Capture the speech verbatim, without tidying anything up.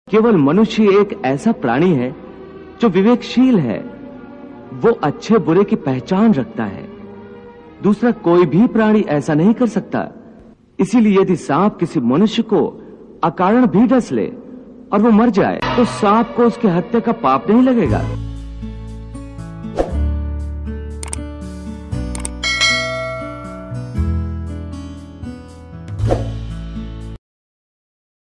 केवल मनुष्य एक ऐसा प्राणी है जो विवेकशील है। वो अच्छे बुरे की पहचान रखता है। दूसरा कोई भी प्राणी ऐसा नहीं कर सकता। इसीलिए यदि सांप किसी मनुष्य को अकारण भी डस ले और वो मर जाए तो सांप को उसकी हत्या का पाप नहीं लगेगा।